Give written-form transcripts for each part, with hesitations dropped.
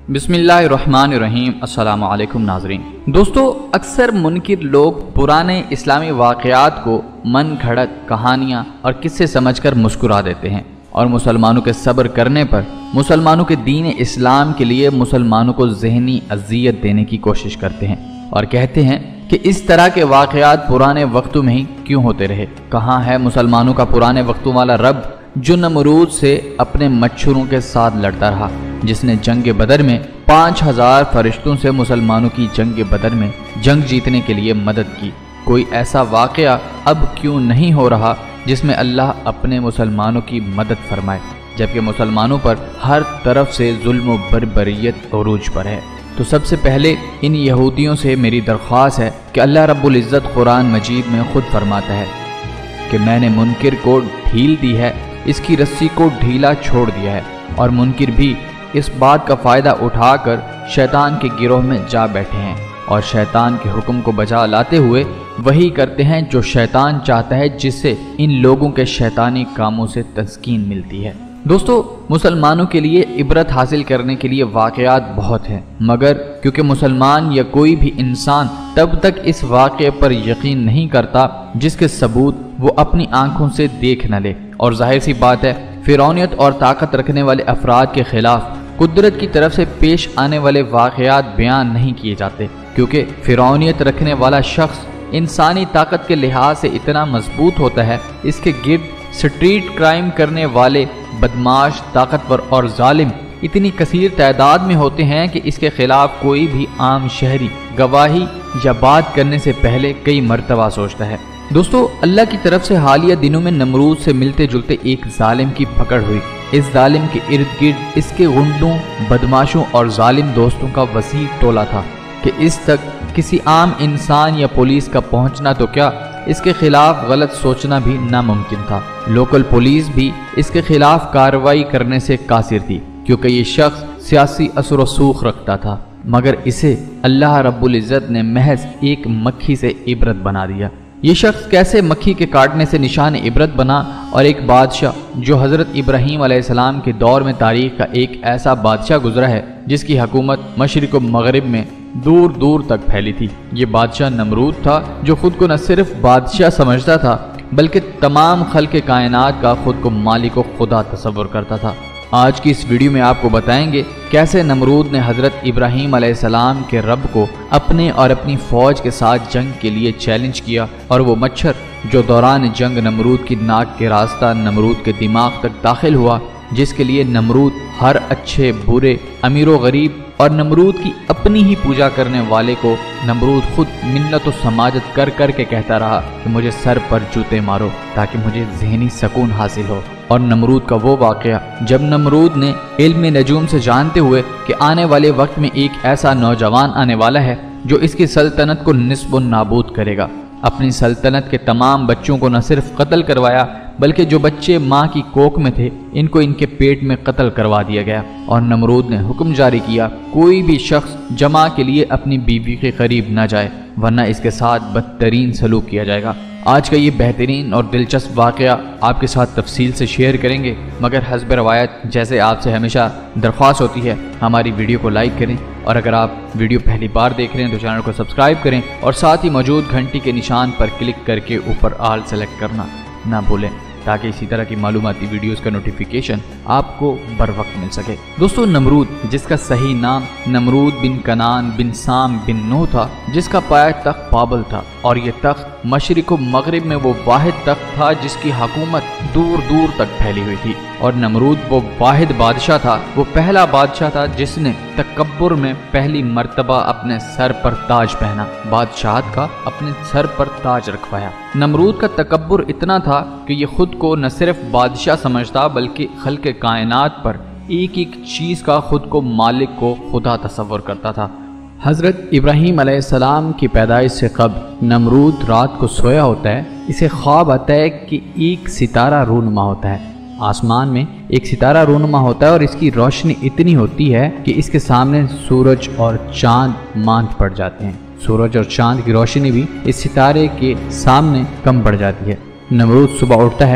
बिस्मिल्लाहिर्रहमानिर्रहीम। अस्सलामु अलैकुम नाज़रीन। दोस्तों, अक्सर मुनकिर लोग पुराने इस्लामी वाक़यात को मन घड़त कहानियाँ और किस्से समझकर मुस्कुरा देते हैं और मुसलमानों के सब्र करने पर मुसलमानों के दीन इस्लाम के लिए मुसलमानों को ज़हनी अज़ियत देने की कोशिश करते हैं और कहते हैं कि इस तरह के वाक़यात पुराने वक्तों में ही क्यों होते रहे। कहाँ है मुसलमानों का पुराने वक्तों वाला रब जो नमरूद से अपने मच्छरों के साथ लड़ता रहा, जिसने जंग बदर में 5000 फरिश्तों से मुसलमानों की जंग बदर में जंग जीतने के लिए मदद की। कोई ऐसा वाक़या अब क्यों नहीं हो रहा जिसमें अल्लाह अपने मुसलमानों की मदद फरमाए, जबकि मुसलमानों पर हर तरफ से जुल्म व बर्बरियत अरूज पर है। तो सबसे पहले इन यहूदियों से मेरी दरख्वास्त है कि अल्लाह रब्बुल इज़्ज़त कुरान मजीद में खुद फरमाता है कि मैंने मुनकिर को ढील दी है, इसकी रस्सी को ढीला छोड़ दिया है, और मुनकिर भी इस बात का फ़ायदा उठाकर शैतान के गिरोह में जा बैठे हैं और शैतान के हुक्म को बचा लाते हुए वही करते हैं जो शैतान चाहता है, जिससे इन लोगों के शैतानी कामों से तस्कीन मिलती है। दोस्तों, मुसलमानों के लिए इबरत हासिल करने के लिए वाक़यात बहुत हैं, मगर क्योंकि मुसलमान या कोई भी इंसान तब तक इस वाक़े पर यकीन नहीं करता जिसके सबूत वो अपनी आंखों से देख न ले, और जाहिर सी बात है फिरौनियत और ताकत रखने वाले अफराद के खिलाफ कुदरत की तरफ से पेश आने वाले वाक़यात बयान नहीं किए जाते, क्योंकि फिरौनियत रखने वाला शख्स इंसानी ताकत के लिहाज से इतना मजबूत होता है, इसके गिर्द स्ट्रीट क्राइम करने वाले बदमाश, ताकतवर और जालिम इतनी कसीर तादाद में होते हैं कि इसके खिलाफ कोई भी आम शहरी गवाही या बात करने से पहले कई मरतबा सोचता है। दोस्तों, अल्लाह की तरफ से हालिया दिनों में नमरूद से मिलते जुलते एक जालिम की पकड़ हुई। इस जालिम के इर्द गिर्द इसके गुंडों, बदमाशों और जालिम दोस्तों का वसी टोला था कि इस तक किसी आम इंसान या पुलिस का पहुंचना तो क्या, इसके खिलाफ गलत सोचना भी नामुमकिन था। लोकल पुलिस भी इसके खिलाफ कार्रवाई करने से कासिर थी, क्योंकि ये शख्स सियासी असर व सूख रखता था, मगर इसे अल्लाह रब्बुल इज़्ज़त ने महज एक मक्खी से इबरत बना दिया। ये शख्स कैसे मक्खी के काटने से निशान इबरत बना, और एक बादशाह जो हज़रत इब्राहीम अलैहिस्सलाम के दौर में तारीख का एक ऐसा बादशाह गुजरा है जिसकी हुकूमत मशरिक़ व मग़रिब में दूर दूर तक फैली थी। ये बादशाह नमरूद था, जो खुद को न सिर्फ बादशाह समझता था बल्कि तमाम खल्क़ कायनात का खुद को मालिक व खुदा तसव्वुर करता था। आज की इस वीडियो में आपको बताएंगे कैसे नमरूद ने हज़रत इब्राहीम अलैहिस्सलाम के रब को अपने और अपनी फ़ौज के साथ जंग के लिए चैलेंज किया, और वो मच्छर जो दौरान जंग नमरूद की नाक के रास्ता नमरूद के दिमाग तक दाखिल हुआ, जिसके लिए नमरूद हर अच्छे बुरे, अमीर व गरीब और नमरूद की अपनी ही पूजा करने वाले को नमरूद खुद मिन्नत व समाजत कर कर के कहता रहा कि मुझे सर पर जूते मारो ताकि मुझे ज़हनी सकून हासिल हो। और नमरूद का वो वाक़या जब नमरूद ने इल्म नजूम से जानते हुए कि आने वाले वक्त में एक ऐसा नौजवान आने वाला है जो इसकी सल्तनत को निस्ब व नाबूद करेगा, अपनी सल्तनत के तमाम बच्चों को न सिर्फ कत्ल करवाया बल्कि जो बच्चे माँ की कोख में थे इनको इनके पेट में कत्ल करवा दिया गया। और नमरूद ने हुक्म जारी किया कोई भी शख्स जमा के लिए अपनी बीवी के करीब न जाए, वरना इसके साथ बदतरीन सलूक किया जाएगा। आज का ये बेहतरीन और दिलचस्प वाक़या आपके साथ तफसील से शेयर करेंगे, मगर हस्ब रवायत जैसे आपसे हमेशा दरख्वास्त होती है हमारी वीडियो को लाइक करें, और अगर आप वीडियो पहली बार देख रहे हैं तो चैनल को सब्सक्राइब करें, और साथ ही मौजूद घंटी के निशान पर क्लिक करके ऊपर ऑल सेलेक्ट करना ना भूलें, ताकि इसी तरह की मालूमाती वीडियोस का नोटिफिकेशन आपको बर वक्त मिल सके। दोस्तों, नमरूद जिसका सही नाम नमरूद बिन कनान बिन साम बिन नूह था, जिसका पाया तख्त बाबल था, और ये तख्त मशरिक़ व मग़रिब में वो वाहिद तख्त था जिसकी हुकूमत दूर दूर तक फैली हुई थी। और नमरूद वो वाहिद बादशाह था, वो पहला बादशाह था जिसने तकब्बुर में पहली मर्तबा अपने सर पर ताज पहना, बादशाहत का अपने सर पर ताज रखवाया। नमरूद का तकब्बुर इतना था कि ये खुद को न सिर्फ बादशाह समझता बल्कि खल्क़ कायनात पर एक एक चीज़ का खुद को मालिक को खुदा तसव्वुर करता था। हज़रत इब्राहीम अलैहिस्सलाम की पैदाइश से कब्ल नमरूद रात को सोया होता है, इसे ख्वाब आता है कि एक सितारा रूनुमा होता है, आसमान में एक सितारा रूनुमा होता है और इसकी रोशनी इतनी होती है कि इसके सामने सूरज और चांद मांद पड़ जाते हैं। सूरज और चांद की रोशनी भी इस सितारे के सामने कम पड़ जाती है। नमरूद सुबह उठता है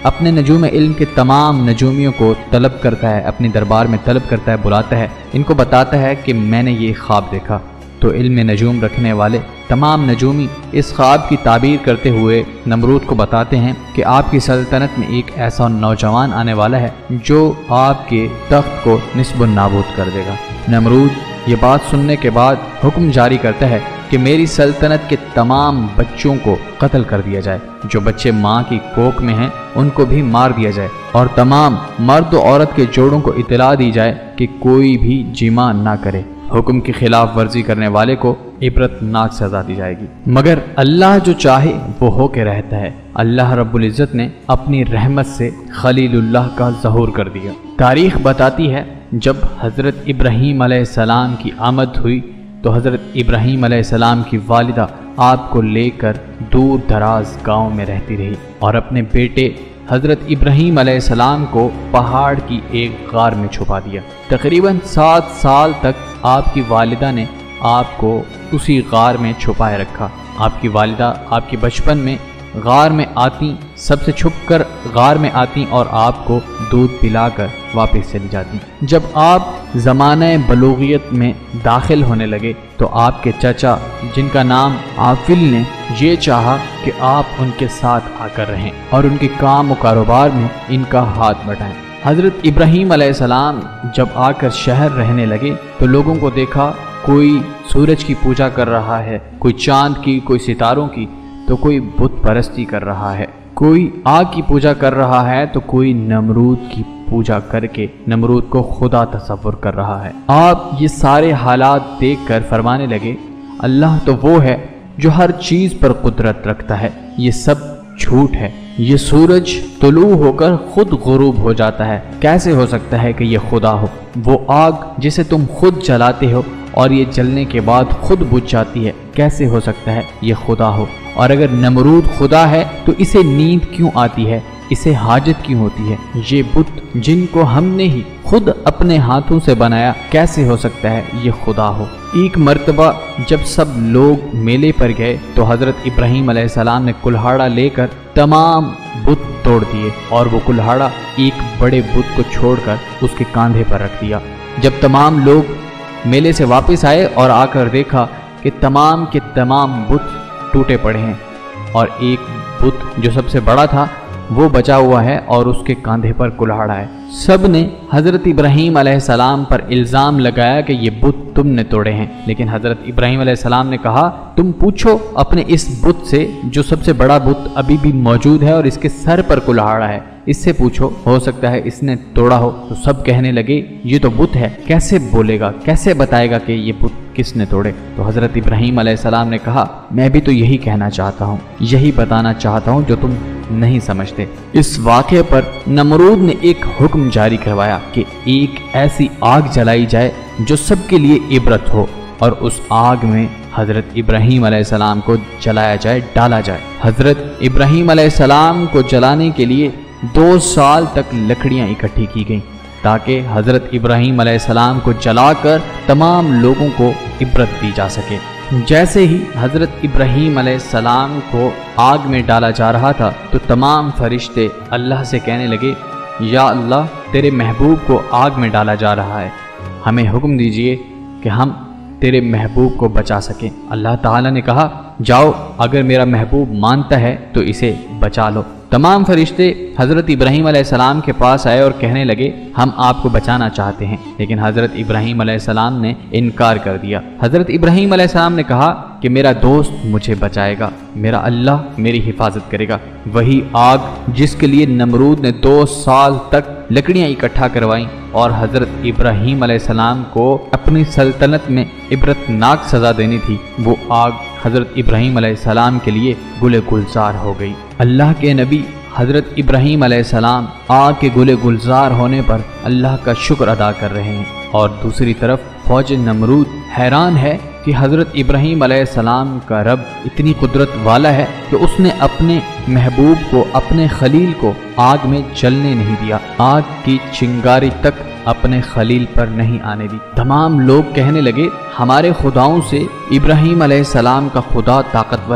اپنے نجوم علم کے تمام نجومیوں کو طلب کرتا ہے، اپنی دربار میں طلب کرتا ہے، بلاتا ہے، ان کو بتاتا ہے کہ میں نے یہ خواب دیکھا۔ تو علم نجوم رکھنے والے تمام نجومی اس خواب کی تعبیر کرتے ہوئے نمرود کو بتاتے ہیں کہ آپ کی سلطنت میں ایک ایسا نوجوان آنے والا ہے جو آپ کے تخت کو نصب و نابود کر دے گا۔ نمرود یہ بات سننے کے بعد حکم جاری کرتا ہے کہ میری سلطنت کے تمام بچوں کو قتل کر دیا جائے، جو بچے ماں کی کوکھ میں ہیں ان کو بھی مار دیا جائے، اور تمام مرد و عورت کے جوڑوں کو اطلاع دی جائے کہ کوئی بھی جمع نہ کرے۔ حکم کی خلاف ورزی کرنے والے کو عبرت ناک سزا دی جائے گی، مگر اللہ جو چاہے وہ ہو کے رہتا ہے۔ اللہ رب العزت نے اپنی رحمت سے خلیل اللہ کا ظہور کر دیا۔ تاریخ بتاتی ہے جب حضرت ابراہیم علیہ السلام کی آمد ہوئی تو حضرت ابراہیم علیہ السلام کی والدہ آپ کو لے کر دور دراز گاؤں میں رہتی رہی اور اپنے بیٹے حضرت ابراہیم علیہ السلام کو پہاڑ کی ایک غار میں چھپا دیا۔ تقریباً 7 سال تک آپ کی والدہ نے آپ کو اسی غار میں چھپائے رکھا۔ آپ کی والدہ آپ کے بچپن میں غار میں آتی، سب سے چھپ کر غار میں آتی اور آپ کو دودھ پلا کر واپس چلی جاتی۔ جب آپ زمانہ بلوغیت میں داخل ہونے لگے تو آپ کے چچا جن کا نام عافل نے یہ چاہا کہ آپ ان کے ساتھ آ کر رہیں اور ان کے کام و کاروبار میں ان کا ہاتھ بٹائیں۔ حضرت ابراہیم علیہ السلام جب آ کر شہر رہنے لگے تو لوگوں کو دیکھا کوئی سورج کی پوجا کر رہا ہے، کوئی چاند کی، کوئی ستاروں کی، تو کوئی بت پرستی کر رہا ہے، کوئی آگ کی پوجا کر رہا ہے، تو کوئی نمرود کی پوجا کر کے نمرود کو خدا تصور کر رہا ہے۔ آپ یہ سارے حالات دیکھ کر فرمانے لگے اللہ تو وہ ہے جو ہر چیز پر قدرت رکھتا ہے، یہ سب جھوٹ ہے، یہ سورج طلوع ہو کر خود غروب ہو جاتا ہے، کیسے ہو سکتا ہے کہ یہ خدا ہو؟ وہ آگ جسے تم خود جلاتے ہو اور یہ جلنے کے بعد خود بجھ جاتی ہے، کیسے ہو سکتا ہے یہ خدا ہو؟ اور اگر نمرود خدا ہے تو اسے نیند کیوں آتی ہے، اسے حاجت کیوں ہوتی ہے؟ یہ بت جن کو ہم نے ہی خود اپنے ہاتھوں سے بنایا، کیسے ہو سکتا ہے یہ خدا ہو؟ ایک مرتبہ جب سب لوگ میلے پر گئے تو حضرت ابراہیم علیہ السلام نے کلہاڑا لے کر تمام بت توڑ دیے اور وہ کلہاڑا ایک بڑے بت کو چھوڑ کر اس کے کاندھے پر رکھ دیا۔ جب تمام لوگ میلے سے واپس آئے اور آ کر دیکھا کہ تمام کے تمام بت ٹوٹے پڑے ہیں اور ایک بت جو سب سے بڑا تھا وہ بچا ہوا ہے اور اس کے کاندھے پر کلہاڑا ہے۔ سب نے حضرت ابراہیم علیہ السلام پر الزام لگایا کہ یہ بت تم نے توڑے ہیں، لیکن حضرت ابراہیم علیہ السلام نے کہا تم پوچھو اپنے اس بت سے جو سب سے بڑا بت ابھی بھی موجود ہے اور اس کے سر پر کلہاڑا ہے، اس سے پوچھو، ہو سکتا ہے اس نے توڑا ہو۔ تو سب کہنے لگے یہ تو بت ہے، کیسے بولے گا، کیسے بتائے گا کہ یہ بت کس نے توڑے؟ تو حضرت ابراہیم علیہ السلام نے کہا میں بھی تو یہی کہنا چاہتا ہوں، یہی بتانا چاہتا ہوں جو تم نہیں سمجھتے۔ اس واقعے پر نمرود نے ایک حکم جاری کروایا کہ ایک ایسی آگ جلائی جائے جو سب کے لیے عبرت ہو، اور اس آگ میں حضرت ابراہیم علیہ السلام کو جلایا جائے، ڈالا جائے۔ حضرت ابراہیم علیہ السلام کو جلانے کے لیے 2 سال تک لکڑیاں اکٹھی کی گئیں تاکہ حضرت ابراہیم علیہ السلام کو جلا کر تمام لوگوں کو عبرت دی جا سکے۔ جیسے ہی حضرت ابراہیم علیہ السلام کو آگ میں ڈالا جا رہا تھا تو تمام فرشتے اللہ سے کہنے لگے یا اللہ تیرے محبوب کو آگ میں ڈالا جا رہا ہے، ہمیں حکم دیجئے کہ ہم تیرے محبوب کو بچا سکیں۔ اللہ تعالیٰ نے کہا جاؤ، اگر میرا محبوب مانتا ہے تو اسے بچا لو۔ تمام فرشتے حضرت ابراہیم علیہ السلام کے پاس آئے اور کہنے لگے ہم آپ کو بچانا چاہتے ہیں، لیکن حضرت ابراہیم علیہ السلام نے انکار کر دیا۔ حضرت ابراہیم علیہ السلام نے کہا کہ میرا دوست مجھے بچائے گا، میرا اللہ میری حفاظت کرے گا۔ وہی آگ جس کے لیے نمرود نے 2 سال تک لکڑیاں اکٹھا کروائیں اور حضرت ابراہیم علیہ السلام کو اپنی سلطنت میں عبرت ناک سزا دینی تھی، وہ آگ حضرت ابراہیم علیہ السلام کے لیے گل گلزار ہو گئی۔ اللہ کے نبی حضرت ابراہیم علیہ السلام آگ کے گل گلزار ہونے پر اللہ کا شکر ادا کر رہے ہیں، اور دوسری طرف فوج نمرود حیران ہے کہ حضرت ابراہیم علیہ السلام کا رب اتنی قدرت والا ہے کہ اس نے اپنے محبوب کو، اپنے خلیل کو آگ میں جلنے نہیں دیا، آگ کی چنگاری تک اپنے خلیل پر نہیں آنے دی۔ تمام لوگ کہنے لگے ہمارے خداؤں سے ابراہیم علیہ السلام کا خدا طاقتور ہے،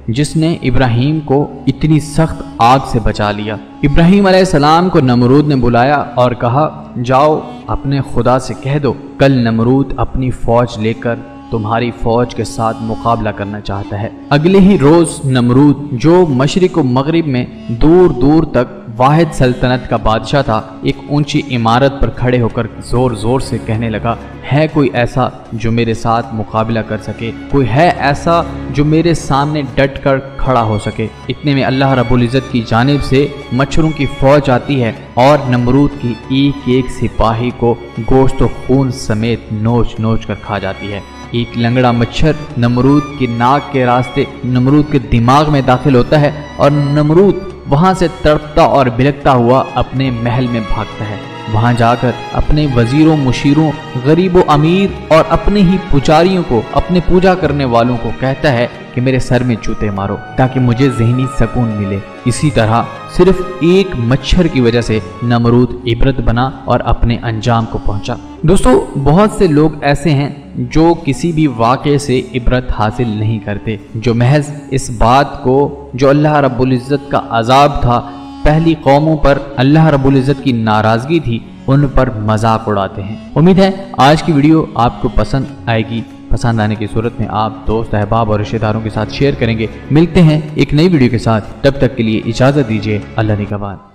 جس نے ابراہیم کو اتنی سخت آگ سے بچا لیا۔ ابراہیم علیہ السلام کو نمرود نے بلایا اور کہا جاؤ اپنے خدا سے کہہ دو کل نمرود اپنی فوج لے کر تمہاری فوج کے ساتھ مقابلہ کرنا چاہتا ہے۔ اگلے ہی روز نمرود جو مشرق و مغرب میں دور دور تک واحد سلطنت کا بادشاہ تھا، ایک اونچی عمارت پر کھڑے ہو کر زور زور سے کہنے لگا ہے کوئی ایسا جو میرے ساتھ مقابلہ کر سکے، کوئی ہے ایسا جو میرے سامنے ڈٹ کر کھڑا ہو سکے۔ اتنے میں اللہ رب العزت کی جانب سے مچھروں کی فوج آتی ہے اور نمرود کی ایک ایک سپاہی کو گوشت و خون سمیت نوچ نوچ کر کھا جاتی ہے۔ ایک لنگڑا مچھر نمرود کی ناک کے راستے نمرود کے دماغ میں داخل ہوتا ہے اور نمرود وہاں سے تڑپتا اور بلکتا ہوا اپنے محل میں بھاگتا ہے۔ وہاں جا کر اپنے وزیروں، مشیروں، غریب و امیر اور اپنے ہی پجاریوں کو، اپنے پوجا کرنے والوں کو کہتا ہے کہ میرے سر میں جوتے مارو تاکہ مجھے ذہنی سکون ملے۔ اسی طرح صرف ایک مچھر کی وجہ سے نمرود عبرت بنا اور اپنے انجام کو پہنچا۔ دوستو، بہت سے لوگ ایسے ہیں جو کسی بھی واقعے سے عبرت حاصل نہیں کرتے، جو محض اس بات کو جو اللہ رب العزت کا عذاب تھا، پہلی قوموں پر اللہ رب العزت کی ناراضگی تھی، ان پر مذاق اڑاتے ہیں۔ امید ہے آج کی ویڈیو آپ کو پسند آئے گی۔ پسند آنے کی صورت میں آپ دوست، احباب اور رشتہ داروں کے ساتھ شیئر کریں گے۔ ملتے ہیں ایک نئی ویڈیو کے ساتھ، تب تک کے لیے اجازت دیجیے۔ اللہ نگہبان۔